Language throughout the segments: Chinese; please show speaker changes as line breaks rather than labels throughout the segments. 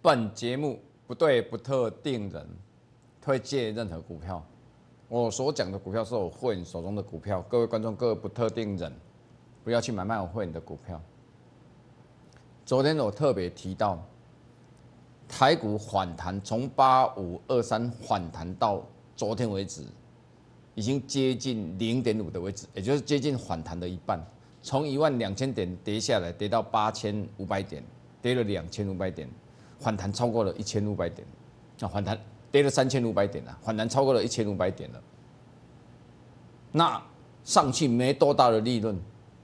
本节目不对不特定人推荐任何股票，我所讲的股票是我会员手中的股票，各位观众、各位不特定人，不要去买卖我会员的股票。昨天我特别提到，台股反弹从8523反弹到昨天为止，已经接近0.5的位置，也就是接近反弹的一半。从12000点跌下来，跌到8500点，跌了2500点。反弹超过了1500点，反弹跌了3500点了，反弹超过了1500点了。那上去没多大的利润，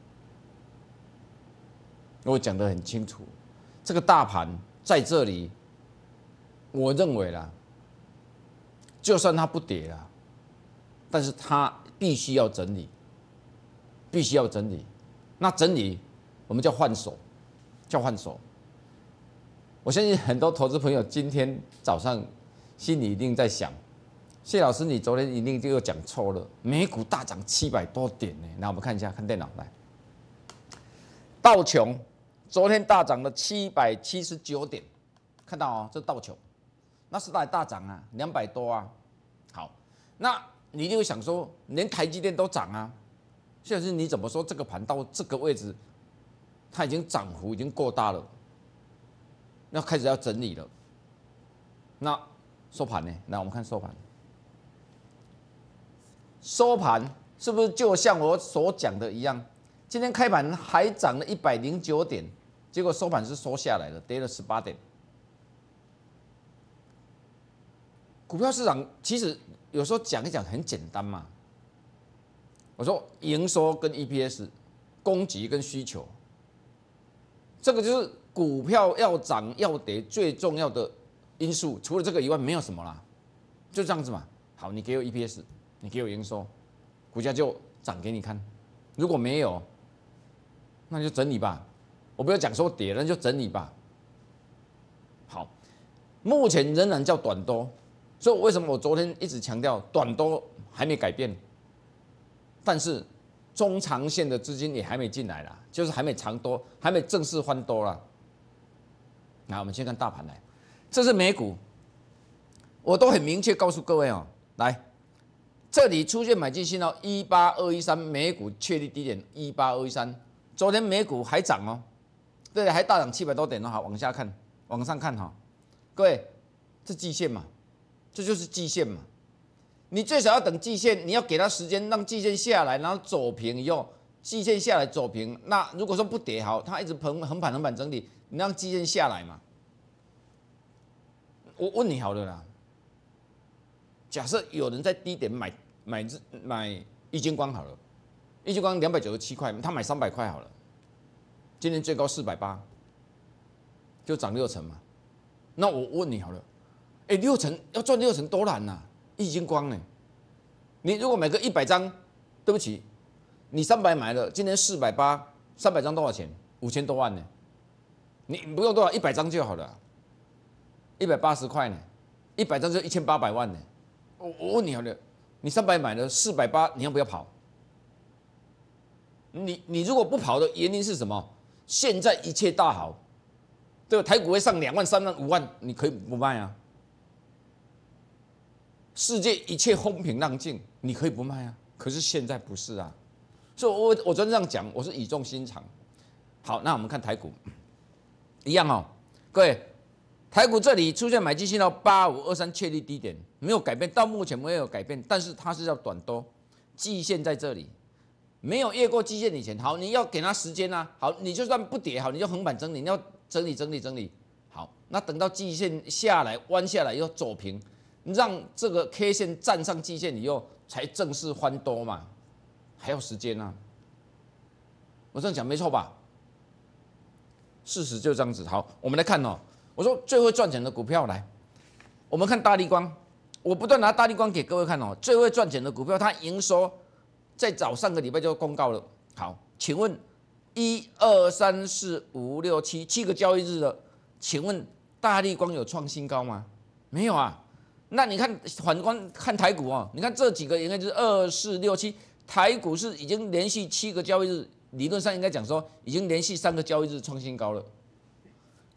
我讲得很清楚。这个大盘在这里，我认为啦，就算它不跌啦，但是它必须要整理，必须要整理。那整理我们叫换手，叫换手。我相信很多投资朋友今天早上心里一定在想，谢老师，你昨天一定就又讲错了，美股大涨700多点呢。那我们看一下，看电脑来，道琼昨天大涨了779点，看到哦，这道琼，那是大涨啊，200多啊。好，那你一定会想说，连台积电都涨啊，谢老师你怎么说这个盘到这个位置，它已经涨幅已经够大了？那开始要整理了。那收盘呢？来，我们看收盘。收盘是不是就像我所讲的一样？今天开盘还涨了109点，结果收盘是收下来了，跌了18点。股票市场其实有时候讲一讲很简单嘛。我说营收跟 EPS， 供给跟需求，这个就是股票要涨要跌最重要的因素，除了这个以外没有什么啦，就这样子嘛。好，你给我 EPS， 你给我营收，股价就涨给你看。如果没有，那就整理吧。我不要讲说跌了，那就整理吧。好，目前仍然叫短多，所以为什么我昨天一直强调短多还没改变，但是中长线的资金也还没进来啦，就是还没长多，还没正式翻多啦。来，我们先看大盘来，这是美股，我都很明确告诉各位哦，来，这里出现买进信号18213，美股确立低点18213，昨天美股还涨哦，对，还大涨700多点哦，好，往下看，往上看哈，各位，这季线嘛，这就是季线嘛，你最少要等季线，你要给它时间让季线下来，然后走平以后，季线下来走平，那如果说不跌好，它一直横盘整理。你让季线下来嘛？我问你好了啦。假设有人在低点买一金光好了，一金光297块，他买300块好了，今天最高480，就涨60%嘛。那我问你好了，60%要赚60%多难呐、一金光呢？你如果买个100张，对不起，你300买了，今天480，300张多少钱？5000多万呢？你不用多少，100张就好了，180块呢，100张就1800万呢。我问你好了，你300买了480，你要不要跑？你如果不跑的原因是什么？现在一切大好，对吧？台股会上2万、3万、5万，你可以不卖啊。世界一切风平浪静，你可以不卖啊。可是现在不是啊，所以我昨天这样讲，我是语重心长。好，那我们看台股。一样哦，各位，台股这里出现买进信号8523确立低点，没有改变，到目前没有改变，但是它是要短多，季线在这里，没有越过季线以前，好，你要给它时间啊，好，你就算不跌好，你就横板整理，你要整理，好，那等到季线下来弯下来又走平，让这个 K 线站上季线以后，才正式翻多嘛，还要时间啊，我这样讲没错吧？事实就这样子。好，我们来看哦。我说最会赚钱的股票来，我们看大立光。我不断拿大立光给各位看哦，最会赚钱的股票，它营收在上个礼拜就公告了。好，请问1、2、3、4、5、6、7个交易日了，请问大立光有创新高吗？没有啊。那你看反观看台股哦，你看这几个营业日2、4、6、7，台股是已经连续7个交易日。理论上应该讲说，已经连续3个交易日创新高了。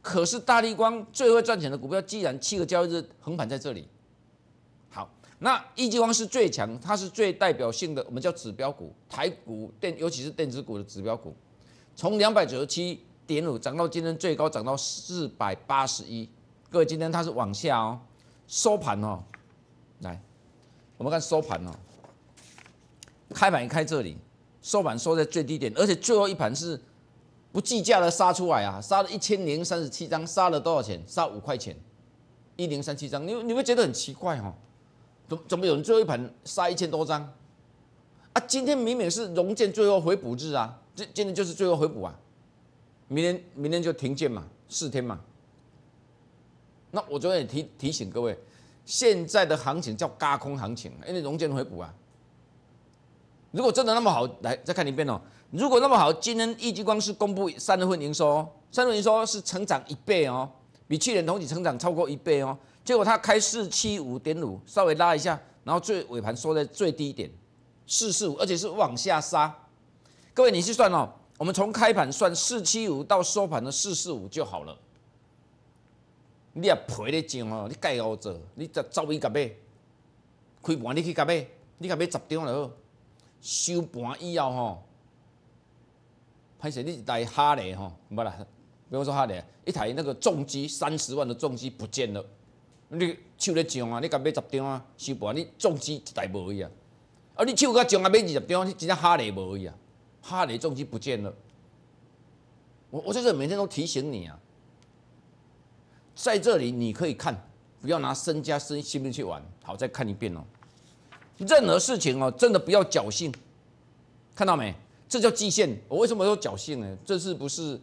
可是大立光最会赚钱的股票，既然7个交易日横盘在这里，好，那一级光是最强，它是最代表性的，我们叫指标股，台股尤其是电子股的指标股，从297.5涨到今天最高涨到481，各位今天它是往下哦，收盘哦，来，我们看收盘哦，开盘一开这里，收盘收在最低点，而且最后一盘是不计价的杀出来啊，杀了1037张，杀了多少钱？杀5块钱，1037张，你会觉得很奇怪哈、哦，怎么有人最后一盘杀1000多张？啊，今天明明是融券最后回补日啊，今天就是最后回补啊，明天就停建嘛，4天嘛。那我昨天也提醒各位，现在的行情叫轧空行情，因为融券回补啊。如果真的那么好，来再看一遍哦。如果那么好，今天一级光是公布3月份营收哦，3月份营收是成长1倍哦，比去年同期成长超过1倍哦。结果它开475.5，稍微拉一下，然后最尾盘收在最低点445，而且是往下杀。各位你去算哦，我们从开盘算475到收盘的445就好了。你也赔咧涨哦，你介好做，你走去甲买，开盘你去甲买，你甲买10张就好。收盘以后吼，歹势你一台哈雷吼，不啦，不用说哈雷，一台那个重机30万的重机不见了，你手咧上啊，你甲买10张啊，收盘你重机一台无去啊，啊你手甲上啊买20张，你真正哈雷无去啊，哈雷重机不见了。我在这每天都提醒你啊，在这里你可以看，不要拿身家性命去玩。好，再看一遍哦。任何事情哦，真的不要侥幸，看到没？这叫季线。我为什么说侥幸呢？这是不是？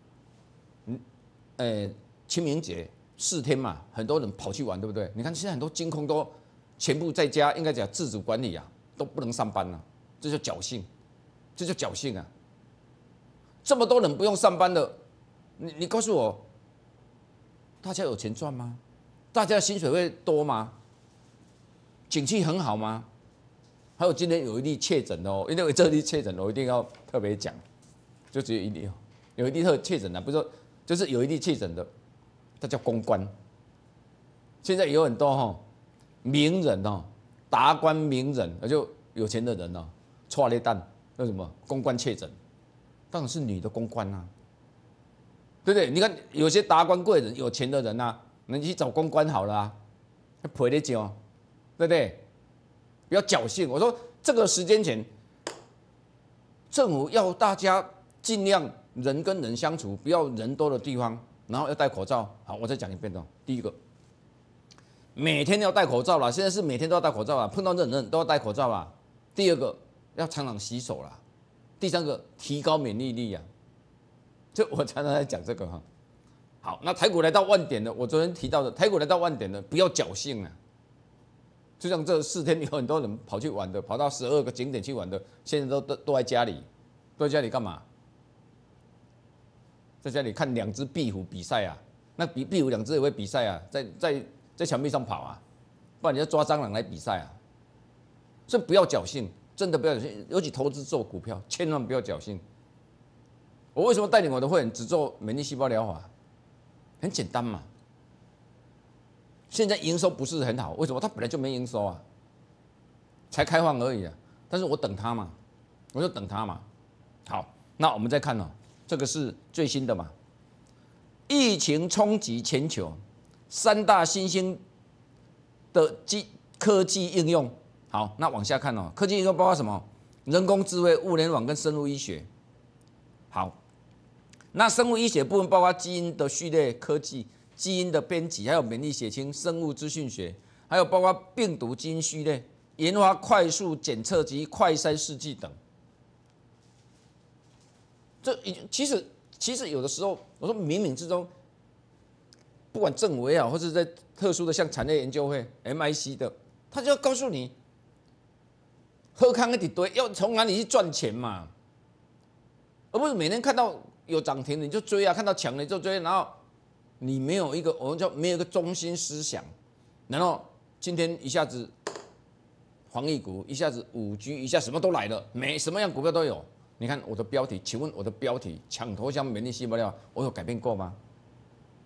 清明节4天嘛，很多人跑去玩，对不对？你看现在很多金控都全部在家，应该讲自主管理啊，都不能上班了，这叫侥幸，这叫侥幸啊！这么多人不用上班的，你告诉我，大家有钱赚吗？大家的薪水会多吗？景气很好吗？还有今天有一例确诊的哦，因为这例确诊我一定要特别讲，就只有一例哦，有一例确诊的，不是说就是有一例确诊的，它叫公关。现在有很多哈名人哦，达官名人，就有钱的人哦，错了蛋，为什么公关确诊？当然是女的公关啊，对不对？你看有些达官贵人、有钱的人啊，你去找公关好了啊，赔得起哦，对不对？不要侥幸。我说这个时间前，政府要大家尽量人跟人相处，不要人多的地方，然后要戴口罩。好，我再讲一遍哦。第一个，每天要戴口罩啦，现在是每天都要戴口罩啦，碰到任何人都要戴口罩啦。第二个，要常常洗手啦。第三个，提高免疫力啊。就我常常在讲这个哈。好，那台股来到万点了，我昨天提到的，台股来到万点了，不要侥幸啊。就像这4天有很多人跑去玩的，跑到12个景点去玩的，现在都在家里，都在家里干嘛？在家里看2只壁虎比赛啊，那壁虎2只也会比赛啊，在墙壁上跑啊，不然你要抓蟑螂来比赛啊。所以不要侥幸，真的不要侥幸，尤其投资做股票，千万不要侥幸。我为什么带领我的会员只做免疫细胞疗法？很简单嘛。现在营收不是很好，为什么？它本来就没营收啊，才开放而已啊。但是我等它嘛，我就等它嘛。好，那我们再看哦，这个是最新的嘛。疫情冲击全球，3大新兴的科技应用。好，那往下看哦，科技应用包括什么？人工智慧、物联网跟生物医学。好，那生物医学部分包括基因的序列科技。基因的编辑，还有免疫血清、生物资讯学，还有包括病毒基因序列、研发快速检测及快筛试剂等。这其实有的时候，我说冥冥之中，不管政府也好，或者在特殊的像产业研究会 MIC 的，他就要告诉你，喝康一堆，要从哪里去赚钱嘛，而不是每天看到有涨停你就追啊，看到强你就追，然后。你没有一个我们叫没有一个中心思想，然后今天一下子防疫股，一下子5G，一下什么都来了，什么样股票都有。你看我的标题，请问我的标题抢头香免疫细胞疗，我有改变过吗？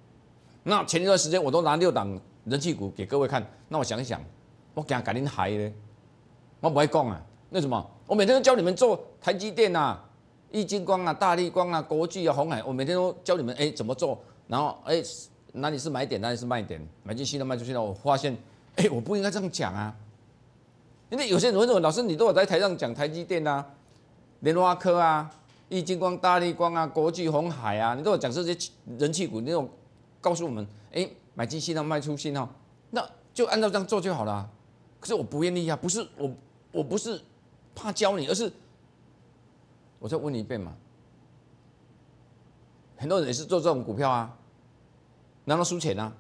那前一段时间我都拿6档人气股给各位看，那我想一想，我惊甲恁害咧，我不爱讲啊。为什么？我每天都教你们做台积电啊、易晶光啊、大立光啊、国巨啊、鸿海，我每天都教你们怎么做，然后哪里是买点，哪里是卖点，买进新的卖出去的。我发现我不应该这样讲啊，因为有些人会认为老师你都有在台上讲台积电啊、联发科啊、易晶光、大立光啊、国巨、鸿海啊，你都有讲这些人气股，你都告诉我们买进新的卖出新的，那就按照这样做就好了啊。可是我不愿意啊，不是我不是怕教你，而是我再问你一遍嘛。很多人也是做这种股票啊，难道输钱啊？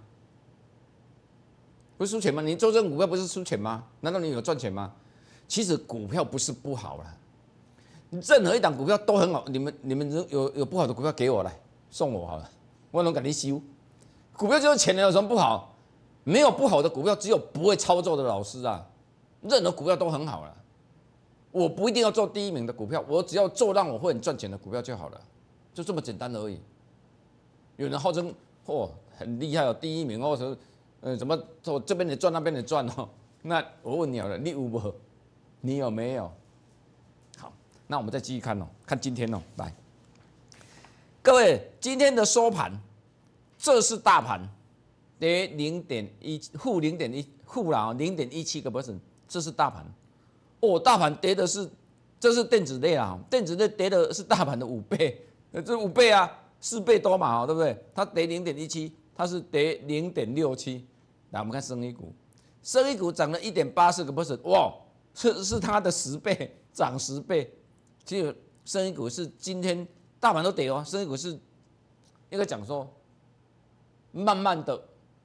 不是输钱吗？你做这种股票不是输钱吗？难道你有赚钱吗？其实股票不是不好啦，任何一档股票都很好。你们有不好的股票给我来送我好了，我能给你修。股票就是钱，有什么不好？没有不好的股票，只有不会操作的老师啊。任何股票都很好了，我不一定要做第一名的股票，我只要做让我会很赚钱的股票就好了，就这么简单而已。有人号称很厉害哦，第一名或者怎么这边的赚那边的赚哦，那我问你好了，你有没有？你有没有？好，那我们再继续看哦，看今天哦，来，各位今天的收盘，这是大盘跌0.1负0.1负啦0.17%，这是大盘大盘跌的是这是电子类啊，电子类跌的是大盘的5倍，这5倍啊，4倍多嘛，对不对？它跌0.17，它是跌0.67。来，我们看生医股，生医股涨了1.84%，哇，是它的10倍，涨10倍。其实生医股是今天大盘都跌哦，生医股是应该讲说，慢慢的，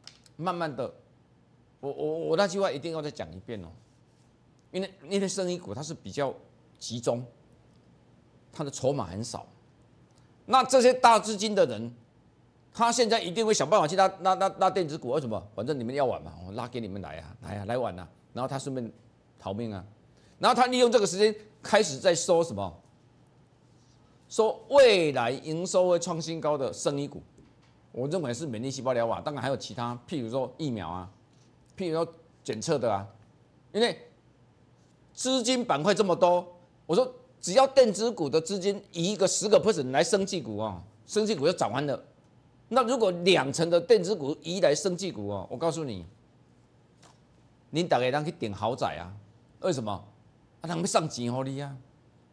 我那句话一定要再讲一遍哦，因为生医股它是比较集中，它的筹码很少，那这些大资金的人，他现在一定会想办法去拉电子股，为什么？反正你们要玩嘛，我拉给你们来啊，来玩啊，然后他顺便逃命啊，然后他利用这个时间开始在收什么？收未来营收会创新高的生医股。我认为是免疫细胞疗法，当然还有其他，譬如说疫苗啊，譬如说检测的啊，因为资金板块这么多，我说只要电子股的资金以一个10% 来生技股啊，生技股就涨完了。那如果2成的电子股移来生技股哦，我告诉你，你大家人去顶豪宅啊？为什么？啊，人要上钱给你啊，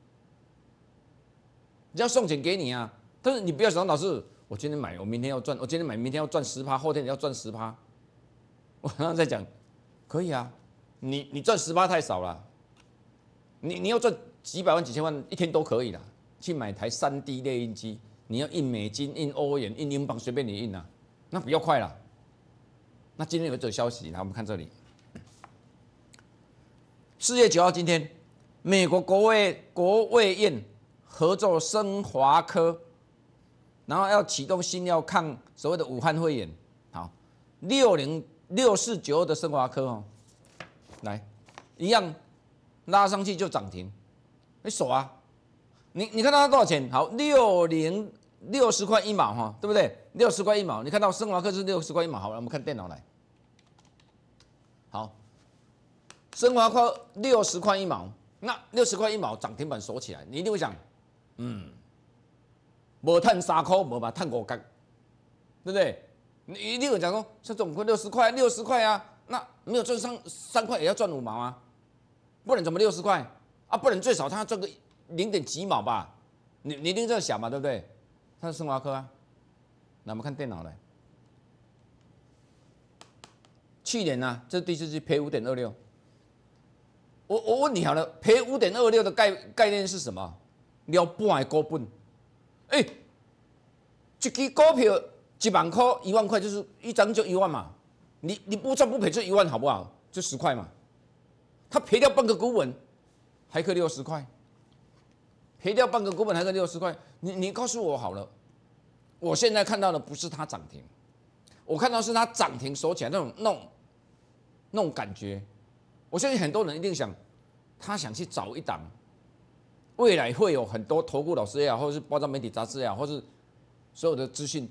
要送钱给你啊。但是你不要想，老师，我今天买，我明天要赚；我今天买，明天要赚10%，后天也要赚10%。我刚刚在讲，可以啊，你赚10%太少了，你要赚几百万、几千万一天都可以啦。去买台3D 列印机，你要印美金、印欧元、印英镑，随便你印啊，那比较快啦。那今天有一则消息，来我们看这里，4月9号今天，美国国卫院合作生华科。然后要启动新药抗所谓的武汉肺炎，好，64642的生华科哦，来一样拉上去就涨停，你锁啊，你看到它多少钱？好，60块1毛哈，对不对？60块1毛，你看到生华科是60块1毛，好了，我们看电脑来，好，生华科60块1毛，那60块1毛涨停板锁起来，你一定会想，没赚3块，没把赚5角，对不对？你一定有讲说，像总共60块啊，那没有赚3块也要赚5毛啊，不然怎么60块啊？不然最少他赚个0.几毛吧？你一定这样想嘛，对不对？他是生华科啊，那我们看电脑来，去年啊，这是第4季赔5.26，我问你好了，赔5.26的概念是什么？了半的股本。一支股票1万块、1万块，就是一张就1万嘛。你不赚不赔就1万，好不好？就10块嘛。他赔掉半个股本，还可以60块。赔掉半个股本还可以60块。你告诉我好了，我现在看到的不是它涨停，我看到是它涨停锁起来那种感觉。我相信很多人一定想，他想去找一档。未来会有很多投顾老师也好，或者是包装媒体杂志也好，或是所有的资讯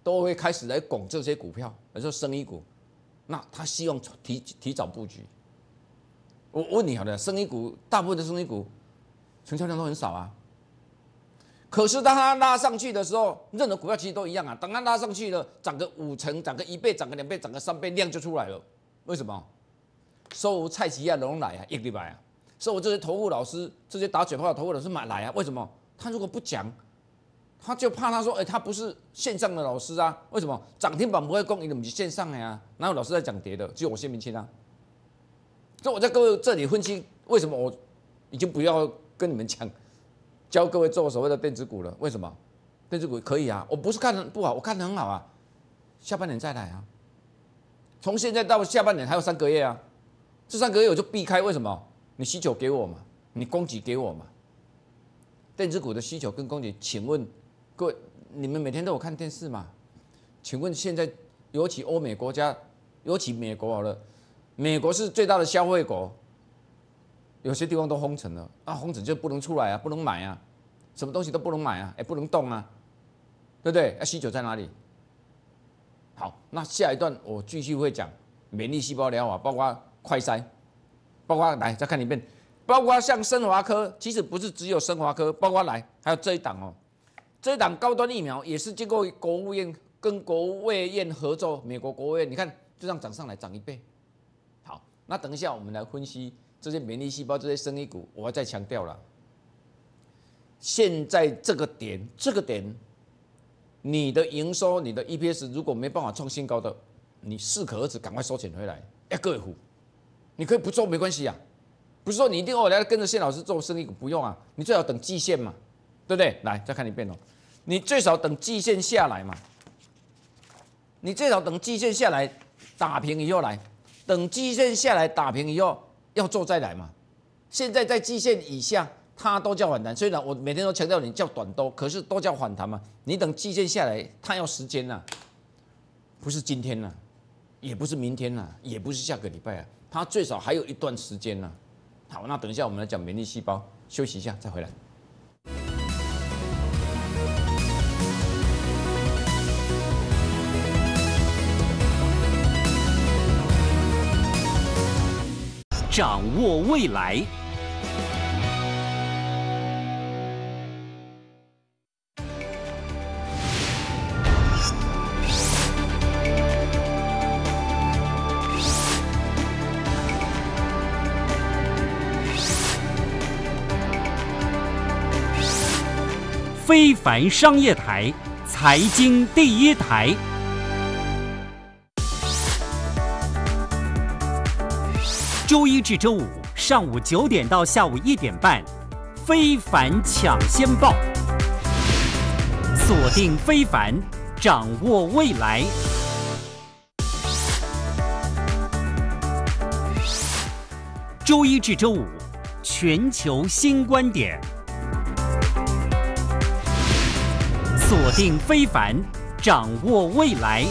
都会开始来拱这些股票，来说生医股，那他希望提早布局。我问你好了，生医股大部分的生医股成交量都很少啊。可是当它拉上去的时候，任何股票其实都一样啊。当它拉上去了，涨个5成，涨个1倍，涨个2倍，涨个3倍，量就出来了。为什么？所有菜市啊拢来啊，一个礼拜啊。所以我这些投顾老师，这些打嘴炮的投顾老师买来啊。为什么？他如果不讲，他就怕他说，他不是线上的老师啊。为什么？涨停板不会攻，你怎么是线上的呀？哪有老师在讲跌的？只有我谢明清啊。所以我在各位这里分析，为什么我已经不要跟你们讲。教各位做所谓的电子股了，为什么？电子股可以啊，我不是看得不好，我看得很好啊。下半年再来啊，从现在到下半年还有3个月啊，这3个月我就避开，为什么？你需求给我嘛，你供给给我嘛。电子股的需求跟供给，请问各位，你们每天都有看电视吗？请问现在，尤其欧美国家，尤其美国好了，美国是最大的消费国。有些地方都封城了啊，封城就不能出来啊，不能买啊，什么东西都不能买啊，不能动啊，对不对？需求在哪里？好，那下一段我继续会讲免疫细胞疗法，包括快筛，包括来再看一遍，包括像生华科，其实不是只有生华科，包括来还有这一档哦，这一档高端疫苗也是经过国务院跟国卫院合作，美国国卫院，你看就这样涨上来，涨1倍。好，那等一下我们来分析。这些免疫细胞、这些生医股，我要再强调了。现在这个点，你的营收、你的 EPS 如果没办法创新高的，你适可而止，赶快收钱回来。各位虎，你可以不做没关系啊，不是说你一定要来跟着谢老师做生意股，不用啊，你最好等季线嘛，对不对？来，再看一遍哦，你最少等季线下来嘛，你最少等季线下来打平以后来，等季线下来打平以后。要做再来嘛？现在在季线以下，它都叫反弹。虽然我每天都强调你叫短多，可是都叫反弹嘛。你等季线下来，它要时间呐，不是今天呐，也不是明天呐，也不是下个礼拜啊，它最少还有一段时间呐。好，那等一下我们来讲免疫细胞，休息一下再回来。
掌握未来。非凡商业台，财经第一台。周一至周五上午9点到下午1点半，非凡抢先报，锁定非凡，掌握未来。周一至周五，全球新观点，锁定非凡，掌握未来。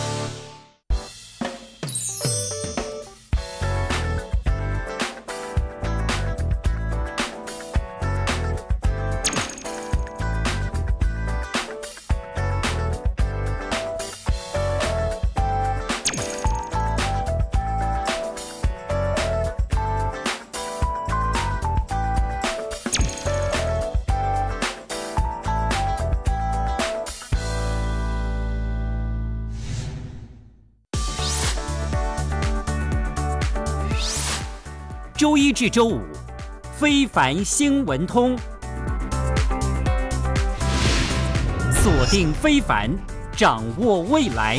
周一至周五，非凡新闻通，锁定非凡，掌握未来。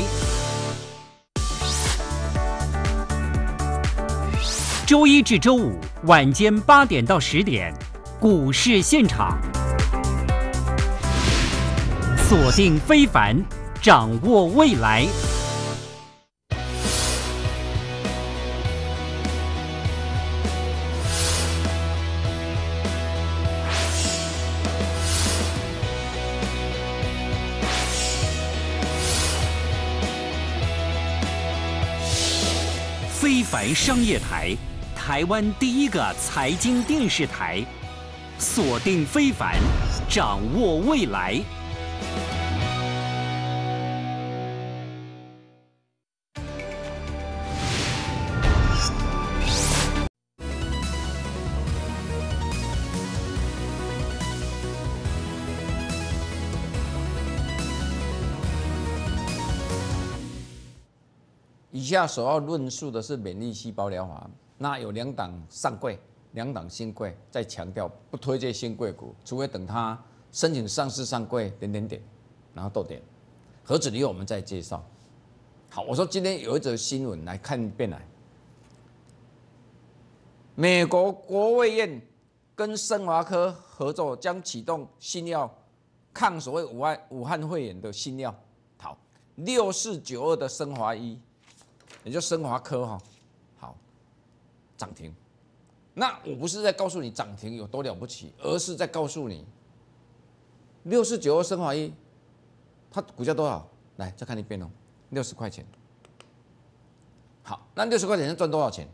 周一至周五晚间8点到10点，股市现场，锁定非凡，掌握未来。非凡商业台，台湾第一个财经电视台，锁定非凡，掌握未来。
以下所要论述的是免疫细胞疗法，那有2档上柜，2档新贵，再强调不推荐新贵股，除非等它申请上市上柜，然后逗点，何止理由我们再介绍。好，我说今天有一则新闻来看一遍来，美国国卫院跟生华科合作，将启动新药抗所谓武汉肺炎的新药，好，6492的生华医，也就生华科哈，好，涨停。那我不是在告诉你涨停有多了不起，而是在告诉你6492生华医，它股价多少？来再看一遍哦，60块钱。好，那60块钱赚多少钱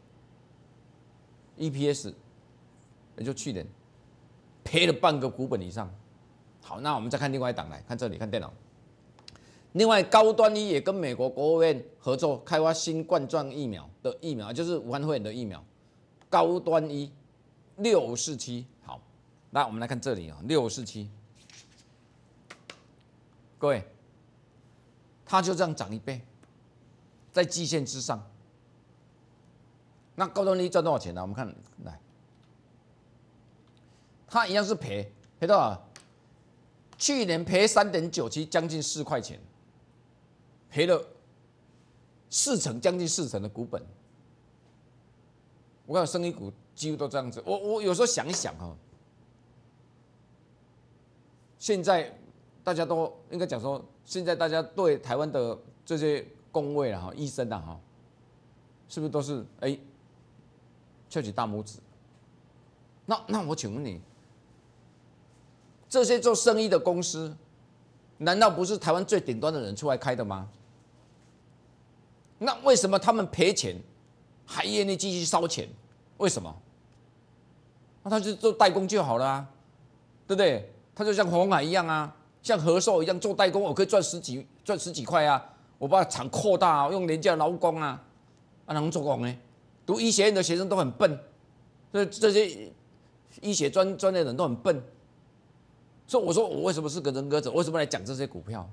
？EPS 也就去年赔了半个股本以上。好，那我们再看另外一档，来看这里，看电脑。另外，高端医也跟美国国务院合作开发新冠状疫苗，就是武汉肺炎的疫苗。高端医6547，好，那我们来看这里啊，6547，各位，它就这样涨1倍，在季线之上。那高端医赚多少钱呢？我们看来，它一样是赔多少？去年赔3.97，将近4块钱，赔了4成，将近4成的股本。我看生医股几乎都这样子。我有时候想一想哈，现在大家都应该讲说，现在大家对台湾的这些公卫啊、医生啊哈，是不是都是翘起大拇指？那我请问你，这些做生意的公司，难道不是台湾最顶端的人出来开的吗？那为什么他们赔钱还愿意继续烧钱？为什么？那他就做代工就好了啊，对不对？他就像鸿海一样啊，像和硕一样做代工，我可以赚十几块啊，我把厂扩大啊，用廉价劳工啊，能做工呢？读医学院的学生都很笨，这些医学专业的人都很笨。所以我说我为什么是个人格者？为什么来讲这些股票？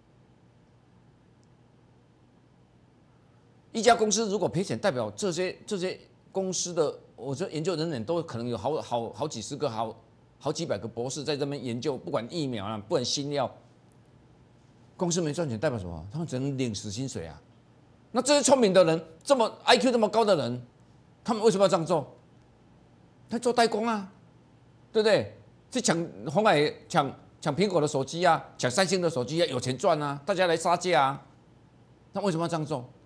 一家公司如果赔钱，代表这些公司的，我觉得研究人员都可能有好几十个、好几百个博士在这边研究，不管疫苗啊，不管新药，公司没赚钱，代表什么？他们只能领死薪水啊。那这些聪明的人，这么 IQ 这么高的人，他们为什么要这样做？他做代工啊，对不对？去抢鸿海、抢苹果的手机啊，抢三星的手机啊，有钱赚啊，大家来杀价啊。他为什么要这样做？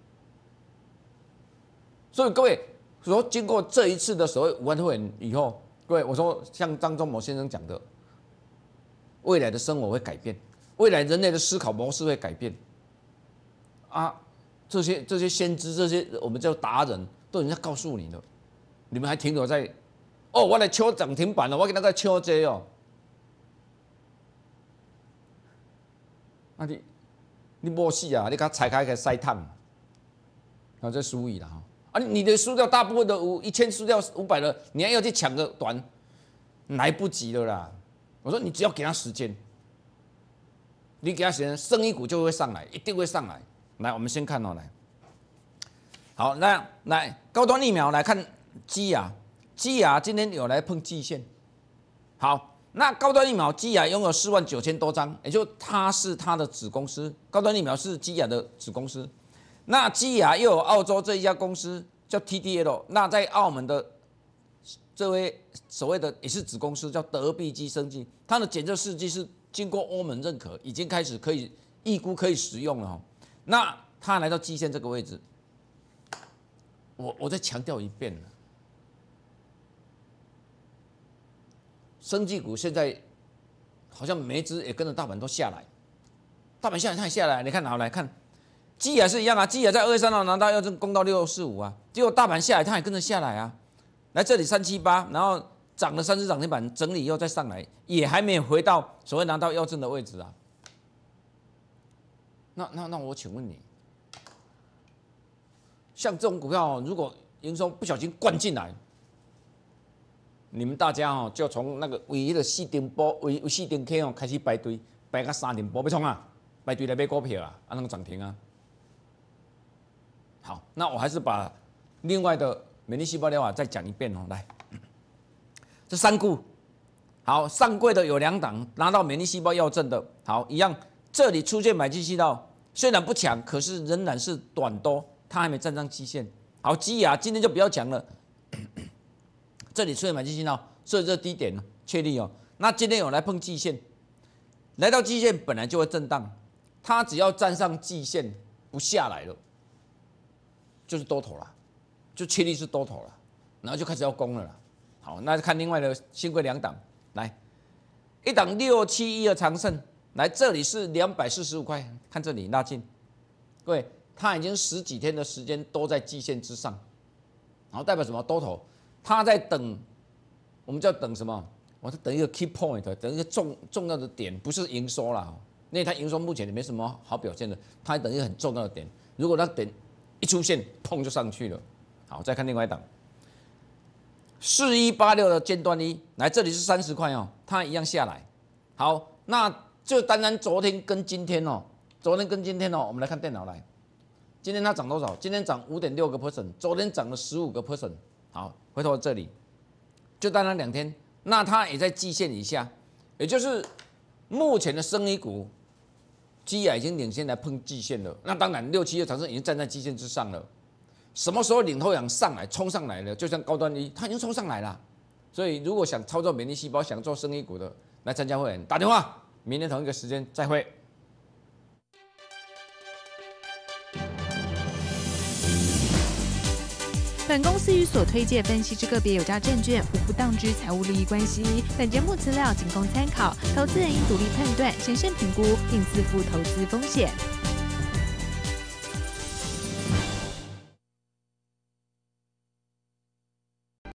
所以各位说，经过这一次的所谓武汉肺炎以后，各位我说像张忠谋先生讲的，未来的生活会改变，未来人类的思考模式会改变啊。这些先知，这些我们叫达人，都人家告诉你的，你们还停留在我来敲涨停板了，我给那个敲这哦。你没死啊！你给它拆开塞烫，然后再输赢了哈。你的输掉大部分的1000输掉500了，你还要去抢个短，来不及了啦。我说你只要给他时间，你给他时间，生意股就会上来，一定会上来。来，我们先看来，好，来高端疫苗来看基亚今天有来碰季线，好，那高端疫苗基亚拥有49000多张，也就它是它的子公司，高端疫苗是基亚的子公司。那基亚又有澳洲这一家公司叫 TDL， 那在澳门的这位所谓的也是子公司叫德必基生技，它的检测试剂是经过欧盟认可，已经开始可以预估可以使用了。那它来到基线这个位置，我再强调一遍了，生技股现在好像每一只也跟着大盘都下来，大盘下来它也下来，你看好来看。基亚是一样啊，基亚在2月3号拿到药证攻到6645啊，结果大盘下来，它也跟着下来啊，来这里378，然后涨了3只涨停板，整理以后再上来，也还没有回到所谓拿到药证的位置啊。那我请问你，像这种股票，如果营收不小心灌进来，你们大家就从那个唯一的4点波、唯4点 K 开始排队，排到3点波，要冲啊，排队来买股票啊，能涨停啊。 好，那我还是把另外的免疫细胞疗法再讲一遍哦。来，这3股，好，上柜的有2档拿到免疫细胞药证的，好，一样，这里出现买进信号，虽然不强，可是仍然是短多，它还没站上季线。好，基亚今天就不要讲了，这里出现买进信号，所以这低点确立哦。那今天有来碰季线，来到季线本来就会震荡，它只要站上季线不下来了，就是多头了，就确立是多头了，然后就开始要攻了啦。好，那看另外的新贵2档，来，一档6712的长盛，来这里是245块，看这里拉近，各位，它已经10几天的时间都在季线之上，然后代表什么？多头，它在等，我们叫等什么？我是等一个 key point， 等一个重要的点，不是营收啦，因为它营收目前也没什么好表现的，它还等一个很重要的点，如果它点一出现，砰就上去了。好，再看另外一档。4186的尖端一，来这里是30块哦，它一样下来。好，那就单单昨天跟今天哦，我们来看电脑来，今天它涨多少？今天涨5.6%，昨天涨了15%。好，回头这里，就单单2天，那它也在季线以下，也就是目前的生医股，基亚已经领先来碰季线了。那当然，672长盛已经站在季线之上了。什么时候领头羊上来冲上来了？就像高端一，它已经冲上来了。所以如果想操作免疫细胞、想做生医股的，来参加会员打电话，明天同一个时间再会。
本公司与所推介分析之个别有价证券无不当之财务利益关系。本节目资料仅供参考，投资人应独立判断、审慎评估，并自负投资风险。